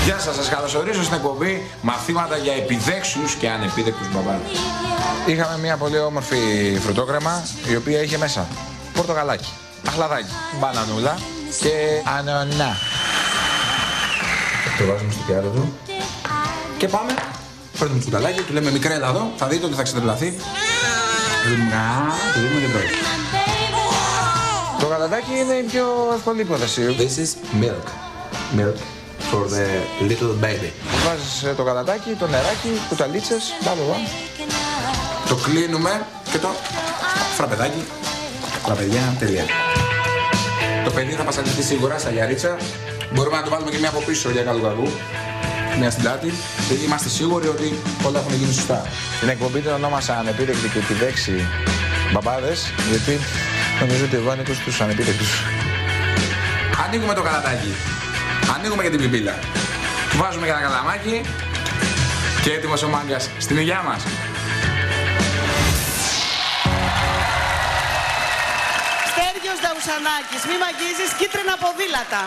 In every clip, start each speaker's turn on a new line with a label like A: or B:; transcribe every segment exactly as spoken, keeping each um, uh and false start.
A: Γεια σας, σας καλωσορίζω στην εκπομπή Μαθήματα για επιδέξιους και ανεπίδεκτους μπαμπάδες. Είχαμε μια πολύ όμορφη φρουτόκρεμα, η οποία είχε μέσα πορτοκαλάκι, αχλαδάκι, μπανανούλα και ανανά. Το βάζουμε στο πιάτο του και πάμε. Φέρνουμε το κουταλάκι, του λέμε μικρέλα εδώ, θα δείτε ότι θα ξετρελαθεί. Του δίνουμε και τρώει. Το γαλατάκι είναι η πιο εύκολη υπόθεση.
B: This is milk. Milk for the little baby.
A: Βάζεις το γαλατάκι, το νεράκι, κουταλίτσες, μπαμπα. Το κλείνουμε και το φραπεδάκι. Φραπεδιά, τελεία. Το παιδί θα πασαλιστεί σίγουρα στα γιαρίτσα. Μπορούμε να το βάλουμε και μια από πίσω για καλού κακού. Μια στην πλάτη. Γιατί είμαστε σίγουροι ότι όλα έχουν γίνει σωστά. Την εκπομπή την ονόμασα ανεπίδεκτη και επιδέξη μπαμπάδες, γιατί νομίζω ότι εγώ ανήκω στους ανεπίδεκτους. Ανοίγουμε το καλατάκι. Ανοίγουμε και την πιπίλα. Βάζουμε και ένα καλαμάκι. Και έτοιμος ο μάγκας στην υγειά μας.
C: Στέργιος Δαουσανάκης, μη μαγίζεις, κίτρινα ποδήλατα.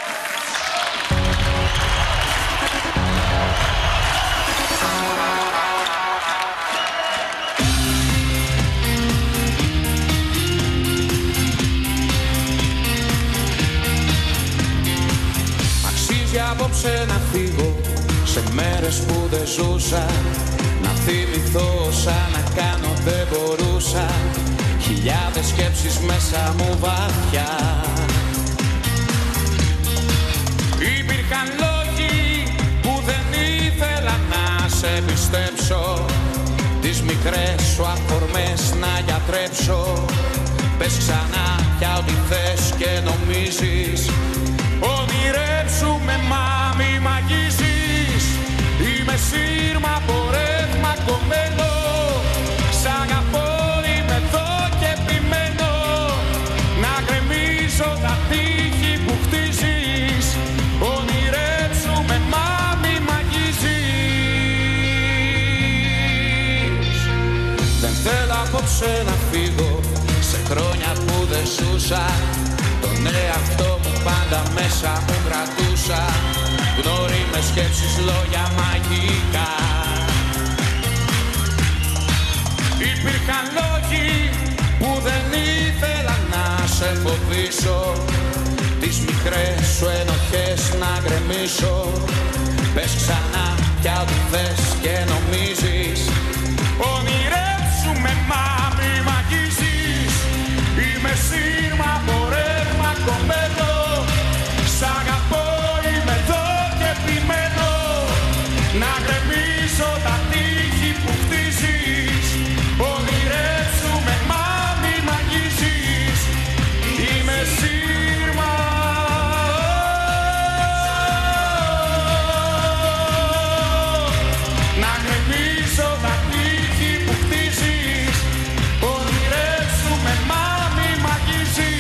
D: Απόψε να φύγω σε μέρες που δεν ζούσα, να θυμηθώ σαν να κάνω δεν μπορούσα, χιλιάδες σκέψεις μέσα μου βαθιά. Υπήρχαν λόγοι που δεν ήθελα να σε πιστέψω, τις μικρές σου αφορμές να γιατρέψω. Πες ξανά πια ό,τι θες και νομίζεις, ονειρέψου με μα μη μαγίζεις. Είμαι σύρμα από ρεύμα κομμένο, σ' αγαπώ, είμαι εδώ και επιμένω, να γκρεμίσω τα τείχη που χτίζεις. Ονειρέψου με μα μη μαγίζεις. Δεν θέλω απόψε να φύγω σε χρόνια που δεν ζούσα, τον εαυτό μου πάντα μέσα μου κρατούσα, γνώριμες σκέψεις, λόγια μαγικά. Υπήρχαν λόγοι που δεν ήθελα να σε φοβήσω, τις μικρές σου ενοχές να γκρεμίσω. Πες ξανά πια ό,τι θες και νομίζεις, ονειρέψου με μα μη μαγίζεις. Είμαι σύρμα από ρεύμα κομμένο, σ' αγαπώ, είμαι εδώ και επιμένω, να γκρεμίσω τα τείχη που χτίζεις. Ονειρέψου με μα μη μαγίζεις. Είμαι σύρμα, να γκρεμίσω τα τείχη που χτίζεις. Ονειρέψου με μα μη μαγίζεις.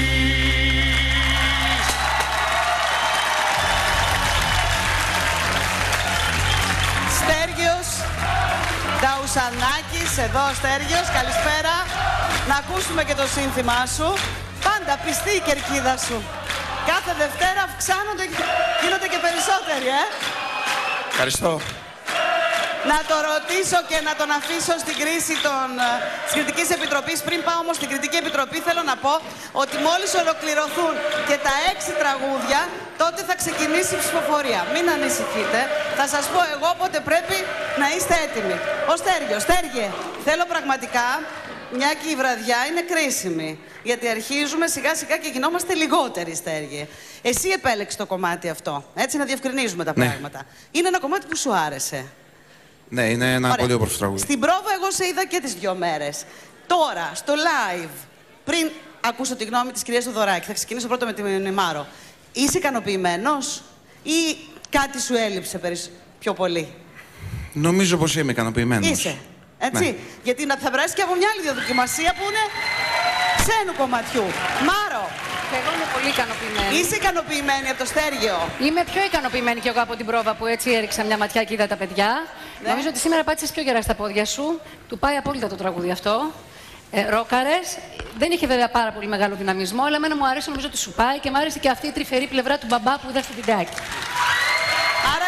C: Στέργιος Δαουσανάκης, εδώ ο Στέργιος, καλησπέρα. Να ακούσουμε και το σύνθημά σου. Πάντα πιστή η κερκίδα σου. Κάθε Δευτέρα αυξάνονται, γίνονται και περισσότεροι, ε.
A: Ευχαριστώ.
C: Να το ρωτήσω και να τον αφήσω στην κρίση των, της Κριτικής Επιτροπής. Πριν πάω όμως στην Κριτική Επιτροπή, θέλω να πω ότι μόλις ολοκληρωθούν και τα έξι τραγούδια, τότε θα ξεκινήσει η ψηφοφορία. Μην ανησυχείτε. Θα σας πω εγώ πότε πρέπει να είστε έτοιμοι. Ο Στέργιος, Στέργιε, θέλω πραγματικά, μια και η βραδιά είναι κρίσιμη. Γιατί αρχίζουμε σιγά σιγά και γινόμαστε λιγότεροι, Στέργιε. Εσύ επέλεξες το κομμάτι αυτό. Έτσι, να διευκρινίζουμε τα
A: Ναι.
C: πράγματα. Είναι ένα κομμάτι που σου άρεσε.
A: Ναι, είναι ένα
C: Ωραία.
A: πολύ όμορφο τραγούδι.
C: Στην πρόβα εγώ σε είδα και τις δυο μέρες. Τώρα, στο live, πριν ακούσω τη γνώμη της κυρίας Θοδωράκη, θα ξεκινήσω πρώτα με την Μάρο. Είσαι ικανοποιημένος ή κάτι σου έλειψε περισ... πιο πολύ?
A: Νομίζω πως είμαι ικανοποιημένος.
C: Είσαι, έτσι.
A: Ναι.
C: Γιατί να θα βράσει και από μια άλλη διαδοκιμασία που είναι ξένου κομματιού. Μάρο,
E: Και εγώ είμαι πολύ ικανοποιημένη.
C: είσαι ικανοποιημένη από το Στέργιο?
E: Είμαι πιο ικανοποιημένη κι εγώ από την πρόβα που έτσι έριξα μια ματιά και είδα τα παιδιά.
C: Ναι.
E: Νομίζω ότι σήμερα πάτησες πιο γερά στα πόδια σου. Του πάει απόλυτα το τραγούδι αυτό. Ε, ρόκαρες. Δεν είχε βέβαια πάρα πολύ μεγάλο δυναμισμό, αλλά εμένα μου άρεσε, νομίζω ότι σου πάει και μου άρεσε και αυτή η τρυφερή πλευρά του μπαμπά που είδα στο βιντεάκι.
C: Άρα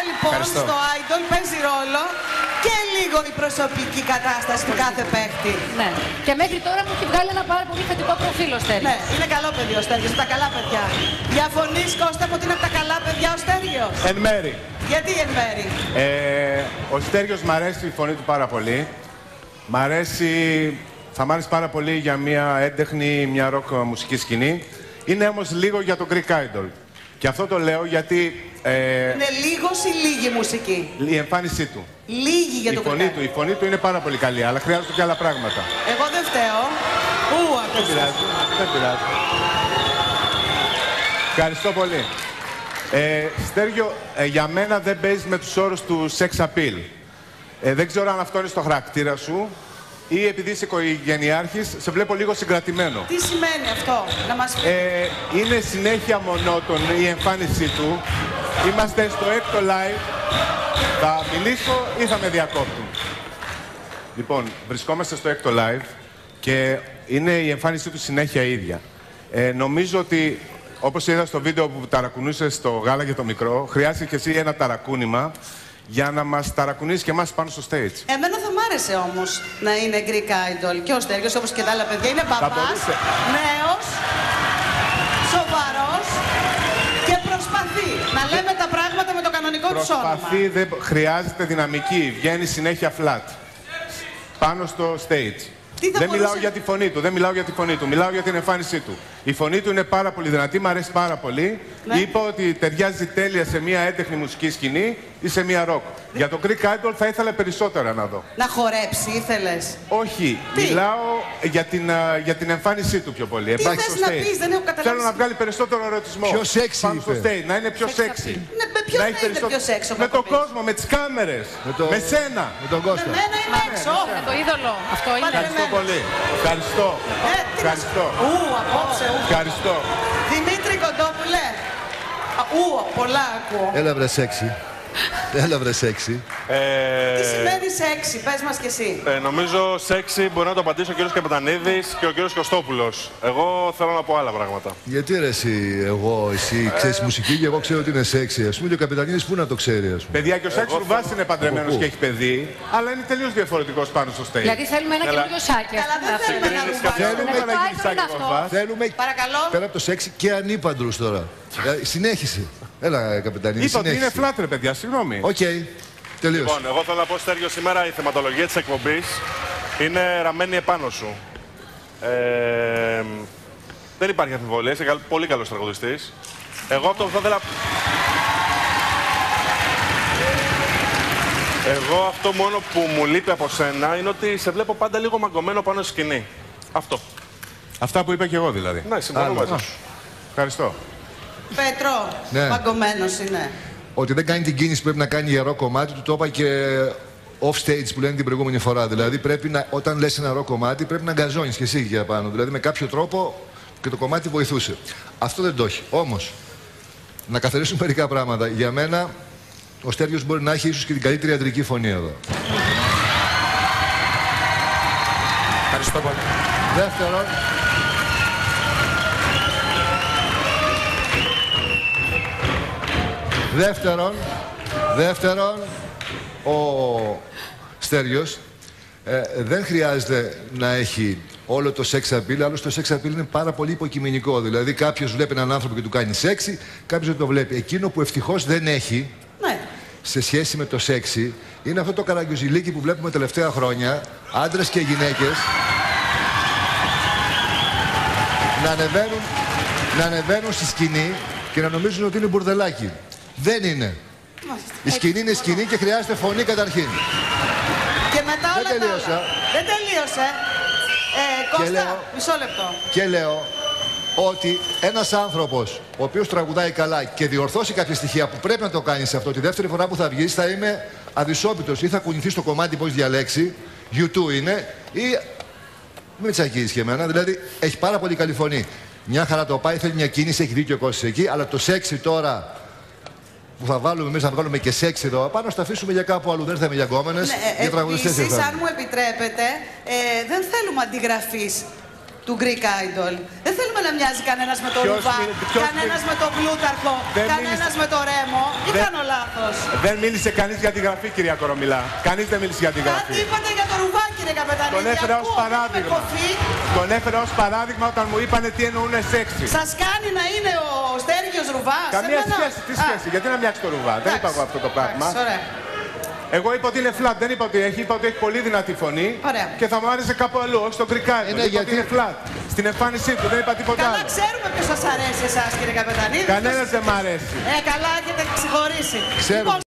C: λοιπόν
A: Ευχαριστώ.
C: στο Idol παίζει ρόλο και λίγο η προσωπική κατάσταση του κάθε παίχτη.
E: Ναι. Και μέχρι τώρα μου έχει βγάλει ένα πάρα πολύ θετικό προφίλ ο Στέργιος.
C: Ναι, είναι καλό παιδί ο Στέργιος, από τα καλά παιδιά. Διαφωνείς, Κώστα, ότι είναι από τα καλά παιδιά ο Στέργιος?
F: Εν μέρη.
C: Γιατί εν μέρη?
F: Ε, ο Στέργιος μ' αρέσει η φωνή του πάρα πολύ. Μ' αρέσει, θα μ' άρεσε πάρα πολύ για μια έντεχνη, μια ροκ μουσική σκηνή. Είναι όμως λίγο για το Greek Idol. Και αυτό το λέω γιατί... Ε,
C: Είναι λίγος ή λίγη μουσική?
F: η εμφάνισή του.
C: Λίγη για
F: η
C: το
F: φωνή
C: Greek
F: του, η φωνή του είναι πάρα πολύ καλή, αλλά χρειάζονται και άλλα πράγματα.
C: Εγώ δεν φταίω. Ου,
F: Δεν
C: ακούστε.
F: πειράζει, δεν πειράζει. Ευχαριστώ πολύ. Ε, Στέργιο, ε, για μένα δεν παίζει με τους όρους του sex appeal. Ε, δεν ξέρω αν αυτό είναι στο χαρακτήρα σου ή επειδή είσαι οικογενειάρχης, σε βλέπω λίγο συγκρατημένο.
C: Τι σημαίνει αυτό, να μας πει?
F: Ε, είναι συνέχεια μονότονη η εμφάνισή του. Είμαστε στο έκτο live. Θα μιλήσω ή θα με διακόπτουν? Λοιπόν, βρισκόμαστε στο έκτο live και είναι η εμφάνισή του συνέχεια ίδια. Ε, νομίζω ότι, όπως είδα στο βίντεο που ταρακουνούσε στο γάλα για το μικρό, χρειάζεται και εσύ ένα ταρακούνημα για να μας ταρακουνήσει και εμάς πάνω στο stage.
C: Εμένα θα μ' άρεσε όμως να είναι Greek Idol και ο Στέργιος όπως και τα άλλα παιδιά. Είναι μπαμπάς,
F: μπορούσε.
C: νέος, σοβαρός και προσπαθεί να λέμε τα πράγματα με το κανονικό του όνομα.
F: Προσπαθεί, δεν χρειάζεται δυναμική. Βγαίνει συνέχεια flat. Πάνω στο stage.
C: Τι θα
F: Δεν
C: μπορούσε...
F: μιλάω για τη φωνή του, δεν μιλάω για τη φωνή του, μιλάω για την εμφάνισή του. Η φωνή του είναι πάρα πολύ δυνατή, μου αρέσει πάρα πολύ.
C: Ναι.
F: Είπα ότι ταιριάζει τέλεια σε μια έντεχνη μουσική σκηνή ή σε μια ροκ. Για το Greek Idol θα ήθελα περισσότερα να δω.
C: Να χορέψει ήθελες?
F: Όχι,
C: Τι?
F: μιλάω για την, α, για την εμφάνισή του πιο πολύ.
C: Τι
F: Υπάρχει
C: θες
F: στο
C: να
F: stage.
C: πεις, δεν έχω καταλάβει.
F: Θέλω να βγάλει περισσότερο ερωτισμό.
G: Πιο sexy
F: πάνω στο
G: είπε.
F: stage, να είναι πιο sexy.
C: Ναι, με ποιον
F: Να
C: θα
F: έχει
C: είναι
F: περισσότερο-
C: πιο sexy ο
F: Με τον
C: Κακοπής?
F: κόσμο, με τις κάμερες,
G: Με το-
F: με σένα.
G: Με τον
C: Με
G: Κώστα.
C: μένα είναι έξω.
E: Με το είδωλο. Αυτό είναι.
F: Ευχαριστώ πολύ. Ευχαριστώ.
C: Ε, τι να
F: Ευχαριστώ.
C: σου- Ου, απόψε, ου.
F: Ευχαριστώ.
C: Δημήτρη Κοντόπουλε. Α, Ου, πολλά ακούω.
G: Έλα βρε σεξι. Έλα βρε σεξι.
C: Τι σημαίνει σεξι, πες μας κι εσύ.
H: Ε, νομίζω σεξι μπορεί να το απαντήσει ο κύριος Καπετανίδης και ο κύριος Κωστόπουλος. Εγώ θέλω να πω άλλα πράγματα.
G: Γιατί ρε εσύ, εγώ, εσύ ξέρεις μουσική και εγώ ξέρω ότι είναι σεξι. Ας πούμε και ο Καπετανίδης πού να το ξέρει, ας πούμε.
F: Παιδιά, και ο Σάξ Ρουβάς είναι παντρεμένος
G: Από
F: και
G: πού?
F: έχει παιδί, αλλά είναι τελείως διαφορετικός πάνω στο stage.
E: Δηλαδή θέλουμε ένα
H: Καλά.
E: καινούριο σάκι. ας
C: Καλά,
E: πούμε,
C: δεν
E: αυτό.
C: θέλουμε να
H: Συγκρίνεις
C: ρουβάμε.
F: Θέλουμε
E: το
F: να γίνει
E: Idol
F: Σάξ
E: είναι αυτό.
F: Ρουβάς.
G: Θέλουμε
C: Παρακαλώ.
G: πέρα από το σεξι και ανήπαντρους τώρα. Ε, Συνέχισε. Έλα, Καπετανίδη,
F: Είπα ότι είναι
G: συνέχισε.
F: φλάτρε, παιδιά, συγγνώμη.
G: Οκ, τελείωσε.
H: Λοιπόν, εγώ θέλω να πω, Στέργιο, σήμερα η θεματολογία της εκπομπής είναι ραμμένη επάνω σου. Ε, δεν υπάρχει αμφιβολία, είσαι καλ- πολύ καλός τραγουδιστής. Εγώ αυτό που θα ήθελα... Εγώ αυτό μόνο που μου λείπει από σένα είναι ότι σε βλέπω πάντα λίγο μαγκωμένο πάνω στη σκηνή. Αυτό.
F: Αυτά που είπα και εγώ δηλαδή.
H: Ναι, συμφωνώ
G: Άλλο.
H: μαζί σου.
F: Ευχαριστώ.
C: Πέτρο,
G: Ναι.
C: μαγκωμένος είναι.
G: Ότι δεν κάνει την κίνηση που πρέπει να κάνει ιερό κομμάτι του, το είπα και off stage που λένε την προηγούμενη φορά. Δηλαδή, πρέπει να, όταν λες ένα ρο κομμάτι, πρέπει να γκαζώνεις και εσύ για πάνω. Δηλαδή, με κάποιο τρόπο και το κομμάτι βοηθούσε. Αυτό δεν το έχει. Όμως, να καθαρίσουν μερικά πράγματα. Για μένα, ο Στέργιος μπορεί να έχει ίσως και την καλύτερη ιατρική φωνή εδώ.
A: Ευχαριστώ πολύ.
G: Δεύτερον, δεύτερον, δεύτερον, ο Στέργιος ε, δεν χρειάζεται να έχει όλο το sex appeal, άλλωστε το sex appeal είναι πάρα πολύ υποκειμενικό. Δηλαδή κάποιος βλέπει έναν άνθρωπο και του κάνει σεξι, κάποιος δεν το βλέπει. Εκείνο που ευτυχώς δεν έχει
C: Ναι.
G: σε σχέση με το σεξι είναι αυτό το καραγκιουζιλίκι που βλέπουμε τελευταία χρόνια, άντρες και γυναίκες να ανεβαίνουν, να ανεβαίνουν στη σκηνή και να νομίζουν ότι είναι μπουρδελάκι. Δεν είναι. Η σκηνή είναι σκηνή και χρειάζεται φωνή καταρχήν.
C: Και μετά όλα τα
G: τελείωσα.
C: άλλα. Δεν τελείωσε. Ε, Κώστα,
G: λέω-
C: μισό λεπτό.
G: Και λέω ότι ένας άνθρωπος ο οποίος τραγουδάει καλά και διορθώσει κάποια στοιχεία που πρέπει να το κάνει σε αυτό, τη δεύτερη φορά που θα βγεις θα είμαι αδυσόπιτος ή θα κουνηθεί στο κομμάτι που έχεις διαλέξει, YouTube είναι, ή μην τσακίζεις και εμένα, δηλαδή έχει πάρα πολύ καλή φωνή. Μια χαρά το πάει, θέλει μια κίνηση, έχει δίκιο ο Κώστης εκεί, αλλά το σεξι τώρα που θα βάλουμε εμείς να βγάλουμε και σεξι εδώ πάνω, θα αφήσουμε για κάπου αλλού. Δεν ήρθαμε για γκόμενες,
C: Ναι, ε,
G: για τραγουδιστές
C: επίσης,
G: ήρθαμε.
C: αν μου επιτρέπετε, ε, δεν θέλουμε αντιγραφής του Greek Idol. Δεν θέλουμε να μοιάζει κανένας με το
F: Ποιος
C: Ρουβά,
F: μι- ποιος
C: κανένας
F: μι-
C: με το Πλούταρχο,
F: Δεν
C: κανένας
F: μίλησε-
C: με το Ρέμο. Ή
F: Δεν-
C: κάνω λάθος?
F: Δεν μίλησε κανείς για τη γραφή, κυρία Κορομιλά. Κανείς δεν μίλησε για τη
C: Κάτι
F: γραφή.
C: είπατε για το Ρουβά, κύριε Καπετανίδη.
F: Τον έφερα ως
C: Ακούω,
F: παράδειγμα.
C: με κοφή.
F: Τον έφερα ως παράδειγμα όταν μου είπανε τι εννοούνε σεξι.
C: Σας κάνει να είναι ο Στέργιος Ρουβάς?
F: Καμία
C: Εμένα-
F: σχέση. Τι
C: Α,
F: σχέση. Γιατί να μοιάξει το Ρουβά. Δεν είπα εγώ αυτό το πράγμα.
C: εντάξει, ωραία.
F: Εγώ είπα ότι είναι flat, δεν είπα ότι έχει, είπα ότι έχει πολύ δυνατή φωνή.
C: Ωραία.
F: Και θα μου άρεσε κάπου αλλού, όχι στο κρικάρι.
G: Είναι
F: Είπα
G: γιατί-
F: ότι είναι flat. Στην εμφάνισή του, δεν είπα τίποτα
C: Καλά,
F: άλλο.
C: ξέρουμε ποιος σας αρέσει εσάς, κύριε Καπετανίδη.
F: Κανένας δεν μ' αρέσει.
C: Ε, καλά, έχετε ξεχωρίσει.
G: Ξέρουμε.
C: Λοιπόν,